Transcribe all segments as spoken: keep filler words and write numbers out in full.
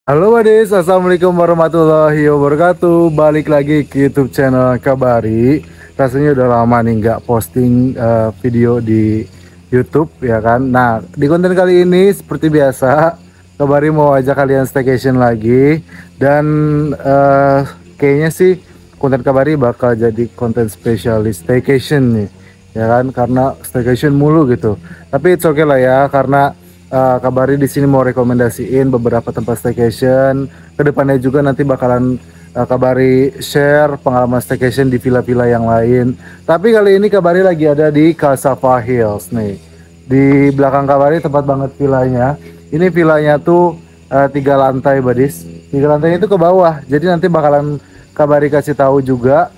Halo Wadis, Assalamualaikum warahmatullahi wabarakatuh. Balik lagi ke YouTube channel Kabari. Rasanya udah lama nih nggak posting uh, video di YouTube ya kan. Nah, di konten kali ini seperti biasa Kabari mau ajak kalian staycation lagi. Dan uh, kayaknya sih konten Kabari bakal jadi konten spesialis staycation nih ya kan, karena staycation mulu gitu. Tapi it's okay lah ya, karena Uh, Kabari di sini mau rekomendasiin beberapa tempat staycation. Kedepannya juga nanti bakalan uh, Kabari share pengalaman staycation di villa-villa yang lain. Tapi kali ini Kabari lagi ada di Casava Hills nih. Di belakang Kabari tempat banget villanya. Ini villanya tuh uh, tiga lantai, Badis. Tiga lantai itu ke bawah. Jadi nanti bakalan Kabari kasih tahu juga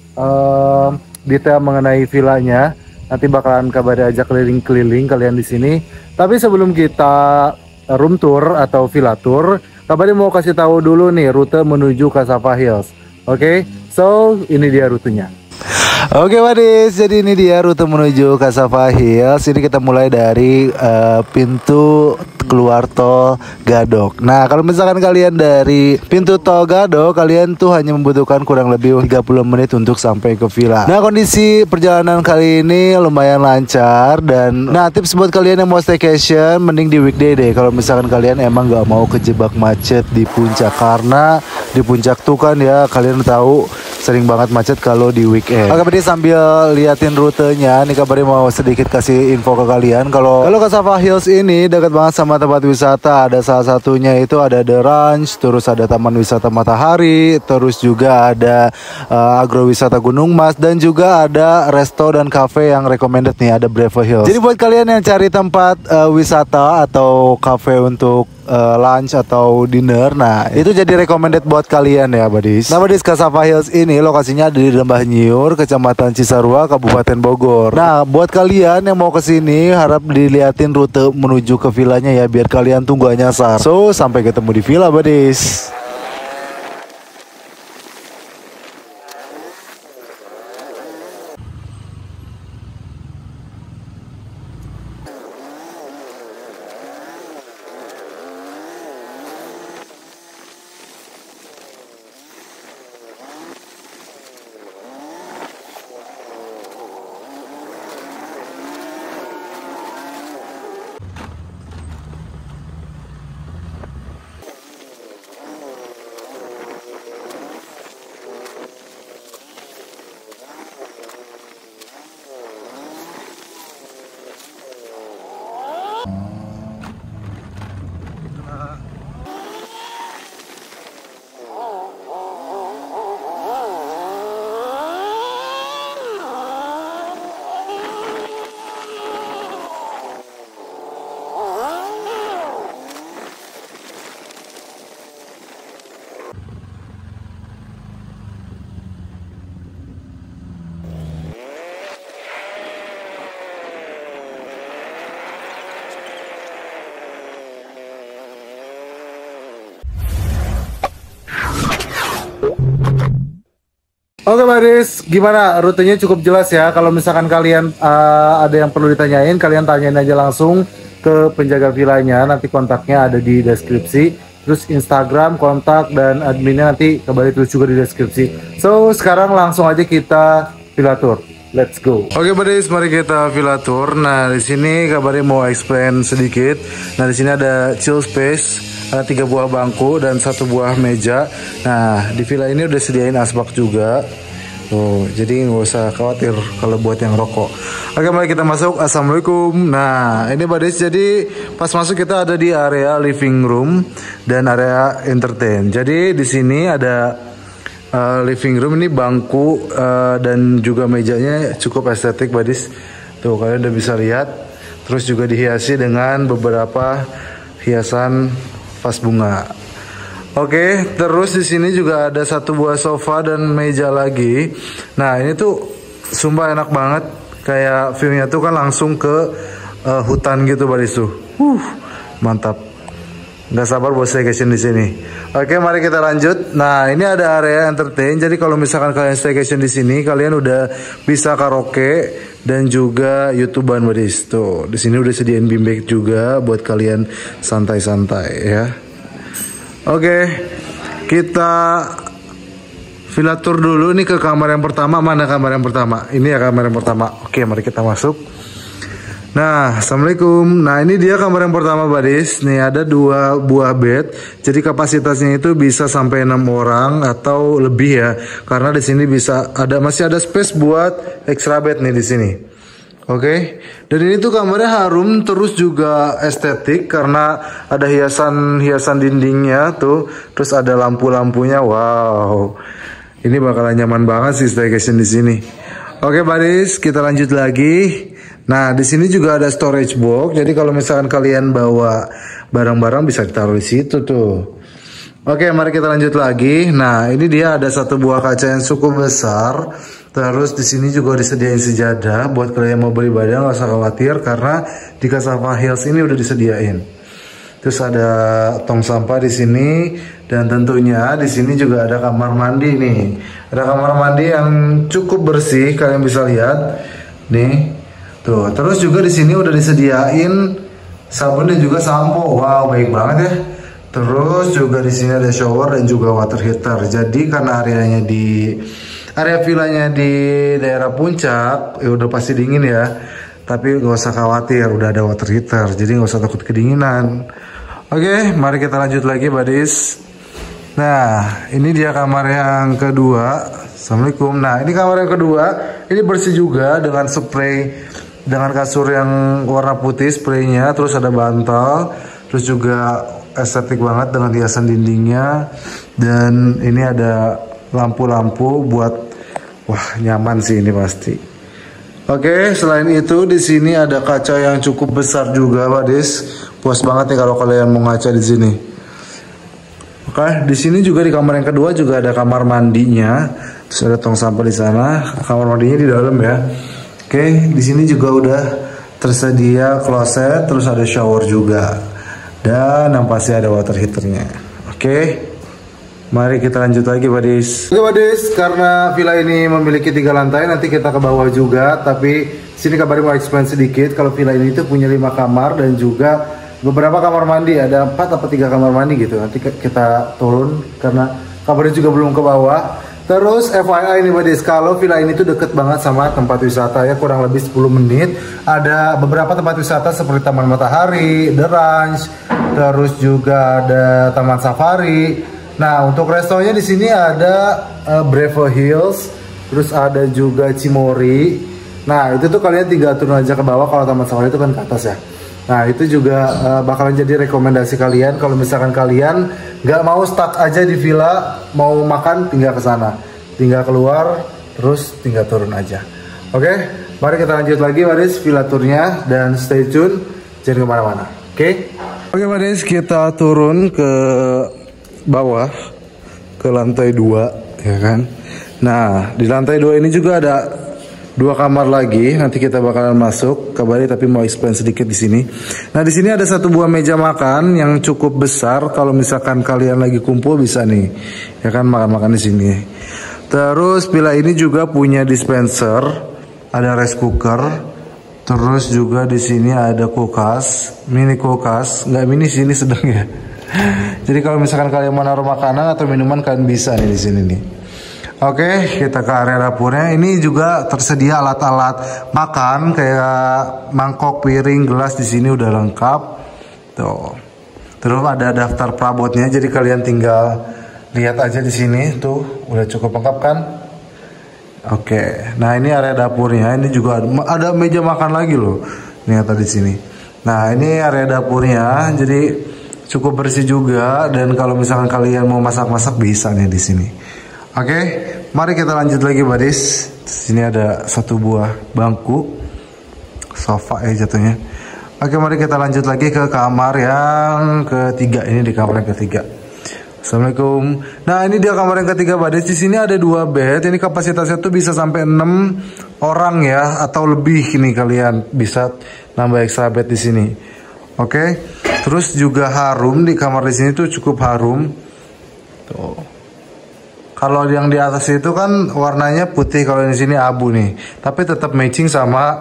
uh, detail mengenai villanya. Nanti bakalan Kabari ajak keliling-keliling kalian di sini. Tapi sebelum kita room tour atau villa tour, Kabari mau kasih tahu dulu nih rute menuju Casava Hills. Oke, okay? So ini dia rutenya. Oke Wadis, jadi ini dia rute menuju Casava Hills. Ini kita mulai dari uh, pintu keluar tol Gadok. Nah, kalau misalkan kalian dari pintu tol Gadok, kalian tuh hanya membutuhkan kurang lebih tiga puluh menit untuk sampai ke villa. Nah, kondisi perjalanan kali ini lumayan lancar. Dan nah, tips buat kalian yang mau staycation, mending di weekday deh. Kalau misalkan kalian emang gak mau kejebak macet di puncak. Karena di puncak tuh kan ya, kalian tahu sering banget macet kalau di weekend. Oke, berarti sambil liatin rutenya, nih Kabari mau sedikit kasih info ke kalian. Kalau kalau Casava Hills ini dekat banget sama tempat wisata. Ada salah satunya itu ada The Ranch, terus ada Taman Wisata Matahari, terus juga ada uh, agrowisata Gunung Mas, dan juga ada resto dan cafe yang recommended nih, ada Bravo Hills. Jadi buat kalian yang cari tempat uh, wisata atau cafe untuk Uh, lunch atau dinner, nah itu jadi recommended buat kalian ya Badis. Nah Badis, Casava Hills ini lokasinya ada di Lembah Nyiur, Kecamatan Cisarua, Kabupaten Bogor. Nah buat kalian yang mau kesini, harap diliatin rute menuju ke villanya ya, biar kalian tuh gak nyasar. So sampai ketemu di villa Badis. Oke Baris, gimana rutenya? Cukup jelas ya. Kalau misalkan kalian uh, ada yang perlu ditanyain, kalian tanyain aja langsung ke penjaga villanya. Nanti kontaknya ada di deskripsi. Terus Instagram, kontak, dan adminnya nanti Kabari tulis juga di deskripsi. So sekarang langsung aja kita villa tour. Let's go. Oke Baris, mari kita villa tour. Nah di sini Kabari mau explain sedikit. Nah di sini ada chill space. Ada tiga buah bangku dan satu buah meja. Nah di villa ini udah sediain asbak juga. Tuh, jadi nggak usah khawatir kalau buat yang rokok. Oke, mari kita masuk. Assalamualaikum. Nah ini Badis, jadi pas masuk kita ada di area living room dan area entertain. Jadi di sini ada uh, living room, ini bangku uh, dan juga mejanya cukup estetik Badis. Tuh kalian udah bisa lihat. Terus juga dihiasi dengan beberapa hiasan vas bunga. Oke, terus di sini juga ada satu buah sofa dan meja lagi. Nah, ini tuh sumpah enak banget. Kayak view-nya tuh kan langsung ke uh, hutan gitu Badis tuh. Uh, mantap. Nggak sabar buat staycation di sini. Oke, mari kita lanjut. Nah, ini ada area entertain. Jadi kalau misalkan kalian staycation di sini, kalian udah bisa karaoke dan juga YouTubean Badis. Tuh, di sini udah sediain beanbag juga buat kalian santai-santai ya. Oke, kita villa tour dulu nih ke kamar yang pertama. Mana kamar yang pertama? Ini ya kamar yang pertama. Oke, mari kita masuk. Nah, assalamualaikum. Nah, ini dia kamar yang pertama, Badis. Nih ada dua buah bed. Jadi kapasitasnya itu bisa sampai enam orang atau lebih ya. Karena di sini bisa ada masih ada space buat extra bed nih di sini. Oke. Dan ini tuh kamarnya harum terus juga estetik karena ada hiasan-hiasan dindingnya tuh. Terus ada lampu-lampunya. Wow. Ini bakalan nyaman banget sih staycation di sini. Oke, Badis, kita lanjut lagi. Nah, di sini juga ada storage box. Jadi kalau misalkan kalian bawa barang-barang bisa ditaruh di situ tuh. Oke, mari kita lanjut lagi. Nah, ini dia ada satu buah kaca yang cukup besar. Terus di sini juga disediain sejadah buat kalian mau beribadah, nggak usah khawatir karena di Cassava Hills ini udah disediain. Terus ada tong sampah di sini dan tentunya di sini juga ada kamar mandi nih. Ada kamar mandi yang cukup bersih, kalian bisa lihat nih. Tuh, terus juga di sini udah disediain sabun dan juga sampo. Wow, baik banget ya. Terus juga di sini ada shower dan juga water heater. Jadi karena areanya di area villanya di daerah puncak, ya udah pasti dingin ya. Tapi gak usah khawatir, udah ada water heater. Jadi gak usah takut kedinginan. Oke, mari kita lanjut lagi, Badis. Nah, ini dia kamar yang kedua. Assalamualaikum. Nah, ini kamar yang kedua. Ini bersih juga dengan spray, dengan kasur yang warna putih spraynya. Terus ada bantal. Terus juga estetik banget dengan hiasan dindingnya. Dan ini ada lampu-lampu buat, wah nyaman sih ini pasti. Oke, selain itu di sini ada kaca yang cukup besar juga, Badis. Puas banget nih kalau kalian mau ngaca di sini. Oke, di sini juga di kamar yang kedua juga ada kamar mandinya. Terus ada tong sampah di sana. Kamar mandinya di dalam ya. Oke, di sini juga udah tersedia kloset, terus ada shower juga. Dan yang pasti ada water heaternya. Oke. Mari kita lanjut lagi, Badis. Oke, Badis, karena villa ini memiliki tiga lantai, nanti kita ke bawah juga. Tapi sini kabarnya mau explain sedikit. Kalau villa ini tuh punya lima kamar dan juga beberapa kamar mandi. Ada empat atau tiga kamar mandi gitu. Nanti kita turun karena kabarnya juga belum ke bawah. Terus F Y I ini, Badis, kalau villa ini tuh deket banget sama tempat wisata ya, kurang lebih sepuluh menit. Ada beberapa tempat wisata seperti Taman Matahari, The Ranch, terus juga ada Taman Safari. Nah, untuk restonya di sini ada uh, Bravo Hills, terus ada juga Cimory. Nah, itu tuh kalian tinggal turun aja ke bawah. Kalau Taman Safari itu kan ke atas ya. Nah, itu juga uh, bakalan jadi rekomendasi kalian. Kalau misalkan kalian nggak mau stuck aja di villa, mau makan tinggal ke sana, tinggal keluar, terus tinggal turun aja. Oke, mari kita lanjut lagi, Badis, villa tournya dan stay tune, jangan kemana-mana. Oke? Oke, Badis, kita turun ke bawah ke lantai dua ya kan. Nah, di lantai dua ini juga ada dua kamar lagi. Nanti kita bakalan masuk kabari, tapi mau explain sedikit di sini. Nah, di sini ada satu buah meja makan yang cukup besar. Kalau misalkan kalian lagi kumpul bisa nih ya kan, makan-makan di sini. Terus villa ini juga punya dispenser, ada rice cooker. Terus juga di sini ada kulkas, mini kulkas, nggak mini sini sedang ya. Jadi kalau misalkan kalian mau naruh makanan atau minuman, kalian bisa nih di sini nih. Oke, kita ke area dapurnya. Ini juga tersedia alat-alat makan kayak mangkok, piring, gelas, di sini udah lengkap. Tuh. Terus ada daftar perabotnya, jadi kalian tinggal lihat aja di sini tuh, udah cukup lengkap kan? Oke. Nah, ini area dapurnya. Ini juga ada, ada meja makan lagi loh. Nih tadi di sini. Nah, ini area dapurnya. Jadi cukup bersih juga, dan kalau misalkan kalian mau masak-masak bisa nih di sini. Oke, mari kita lanjut lagi, Badis. Di sini ada satu buah bangku, sofa ya jatuhnya. Oke, mari kita lanjut lagi ke kamar yang ketiga. Ini di kamar yang ketiga. Assalamualaikum. Nah, ini dia kamar yang ketiga, Badis. Di sini ada dua bed. Ini kapasitasnya tuh bisa sampai enam orang ya, atau lebih. Ini kalian bisa nambah extra bed di sini. Oke. Terus juga harum di kamar di sini tuh cukup harum. Tuh. Kalau yang di atas itu kan warnanya putih, kalau di sini abu nih. Tapi tetap matching sama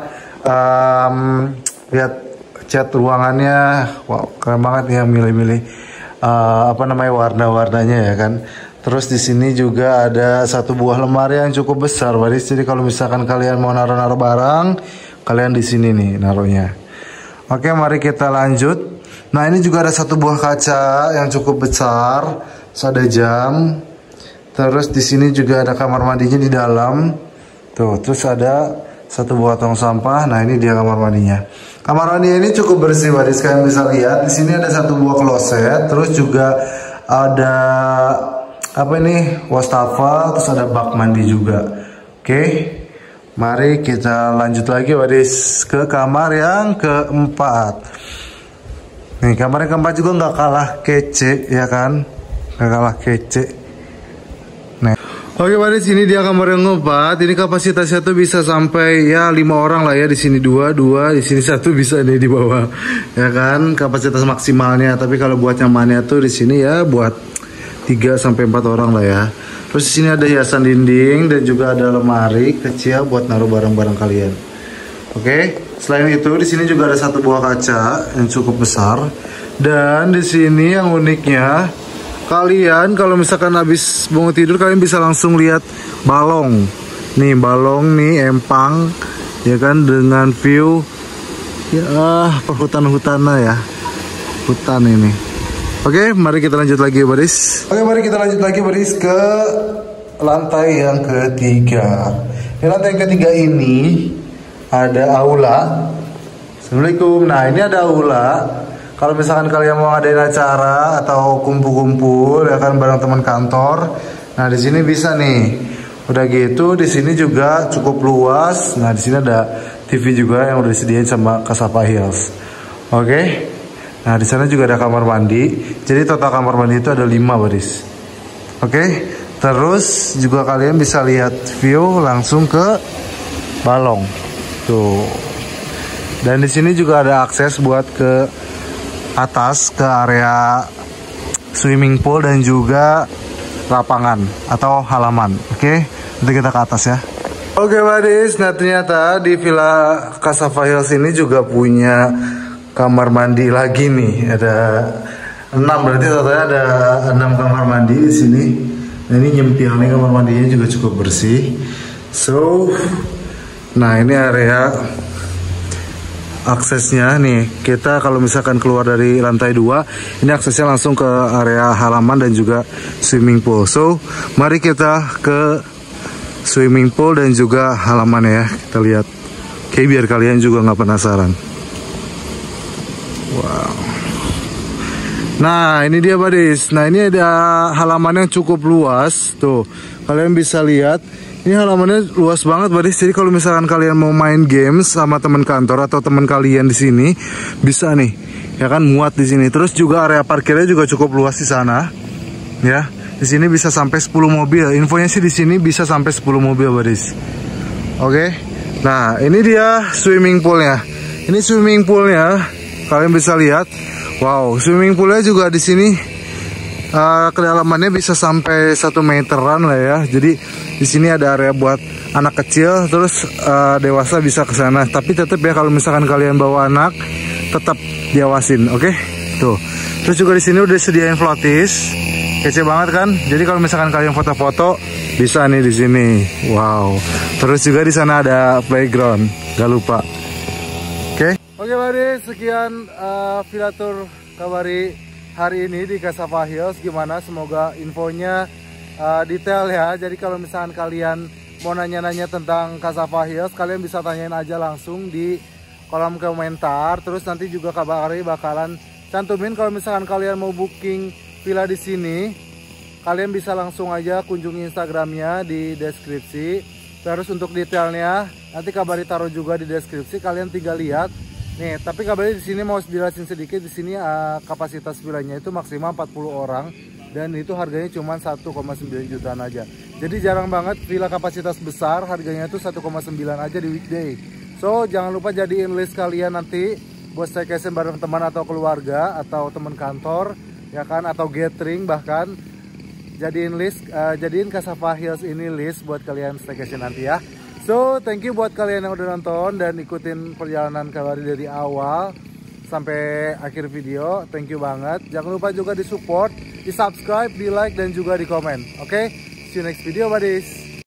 um, lihat cat ruangannya. Wow, keren banget nih yang milih-milih. uh, apa namanya warna-warnanya ya kan. Terus di sini juga ada satu buah lemari yang cukup besar, baris. Jadi kalau misalkan kalian mau naruh-naruh barang, kalian di sini nih naruhnya. Oke, mari kita lanjut. Nah, ini juga ada satu buah kaca yang cukup besar. Terus ada jam. Terus di sini juga ada kamar mandinya di dalam. Tuh, terus ada satu buah tong sampah. Nah, ini dia kamar mandinya. Kamar mandi ini cukup bersih, baris. Kalian bisa lihat. Di sini ada satu buah kloset. Terus juga ada apa ini, wastafel, terus ada bak mandi juga. Oke, mari kita lanjut lagi wadis ke kamar yang keempat. Nih, kamar yang keempat juga nggak kalah kece ya kan, nggak kalah kece. Nah, oke wadis, ini dia kamar yang keempat. Ini kapasitasnya tuh bisa sampai ya lima orang lah ya. Di sini dua, dua, di sini satu bisa nih di bawah ya kan, kapasitas maksimalnya. Tapi kalau buat nyamannya tuh di sini ya buat tiga sampai empat orang lah ya. Terus di sini ada hiasan dinding dan juga ada lemari kecil buat naruh barang-barang kalian. Oke, selain itu di sini juga ada satu buah kaca yang cukup besar. Dan di sini yang uniknya, kalian kalau misalkan habis bangun tidur kalian bisa langsung lihat balong. Nih, balong nih empang ya kan, dengan view ya perhutan-hutannya ya. Hutan ini. Oke, mari kita lanjut lagi baris. Oke, mari kita lanjut lagi baris ke lantai yang ketiga. Di lantai yang ketiga ini ada aula. Assalamualaikum. Nah, ini ada aula. Kalau misalkan kalian mau ngadain acara atau kumpul-kumpul ya kan bareng teman kantor, nah di sini bisa nih. Udah gitu di sini juga cukup luas. Nah, di sini ada T V juga yang udah disediain sama Kasava Hills. Oke. Nah, di sana juga ada kamar mandi. Jadi total kamar mandi itu ada lima baris. Oke. Terus juga kalian bisa lihat view langsung ke balong. Tuh. Dan di sini juga ada akses buat ke atas ke area swimming pool dan juga lapangan atau halaman. Oke. Nanti kita ke atas ya. Oke, baris. Nah, ternyata di Villa Kasava Hills ini juga punya kamar mandi lagi nih, ada enam, berarti totalnya ada enam kamar mandi di sini. Nah, ini nyempil nih, kamar mandinya juga cukup bersih. So, nah ini area aksesnya nih. Kita kalau misalkan keluar dari lantai dua, ini aksesnya langsung ke area halaman dan juga swimming pool. So, mari kita ke swimming pool dan juga halaman ya. Kita lihat, kayak biar kalian juga nggak penasaran. Wow. Nah, ini dia badis. Nah, ini ada halaman yang cukup luas. Tuh, kalian bisa lihat. Ini halamannya luas banget badis. Jadi kalau misalkan kalian mau main games sama teman kantor atau teman kalian di sini, bisa nih. Ya kan, muat di sini. Terus juga area parkirnya juga cukup luas di sana. Ya, di sini bisa sampai sepuluh mobil. Infonya sih di sini bisa sampai sepuluh mobil badis. Oke. Nah, ini dia swimming poolnya. Ini swimming poolnya. Kalian bisa lihat, wow, swimming poolnya juga di sini uh, kedalamannya bisa sampai satu meteran lah ya. Jadi di sini ada area buat anak kecil, terus uh, dewasa bisa ke sana. Tapi tetap ya kalau misalkan kalian bawa anak, tetap diawasin, oke? Okay? Tuh. Terus juga di sini udah disediain floaties, kece banget kan? Jadi kalau misalkan kalian foto-foto, bisa nih di sini. Wow. Terus juga di sana ada playground, gak lupa. Oke. Okay? Oke, mari sekian uh, Villa Tour Kabari hari ini di Kasava Hills. Gimana? Semoga infonya uh, detail ya. Jadi kalau misalkan kalian mau nanya-nanya tentang Kasava Hills, kalian bisa tanyain aja langsung di kolom komentar. Terus nanti juga Kabari bakalan cantumin kalau misalkan kalian mau booking villa di sini, kalian bisa langsung aja kunjungi Instagramnya di deskripsi. Terus untuk detailnya nanti Kabari taruh juga di deskripsi. Kalian tinggal lihat. Nih, tapi kabarnya di sini mau jelasin sedikit. Di sini uh, kapasitas villanya itu maksimal empat puluh orang dan itu harganya cuma satu koma sembilan jutaan aja. Jadi jarang banget villa kapasitas besar harganya itu satu koma sembilan aja di weekday. So, jangan lupa jadiin list kalian nanti buat staycation bareng teman atau keluarga atau teman kantor, ya kan, atau gathering bahkan. Jadiin list, uh, jadiin Kasava Hills ini list buat kalian staycation nanti ya. So, thank you buat kalian yang udah nonton dan ikutin perjalanan Kabari dari awal sampai akhir video. Thank you banget. Jangan lupa juga di support, di subscribe, di like dan juga di komen. Oke, okay? See you next video buddies.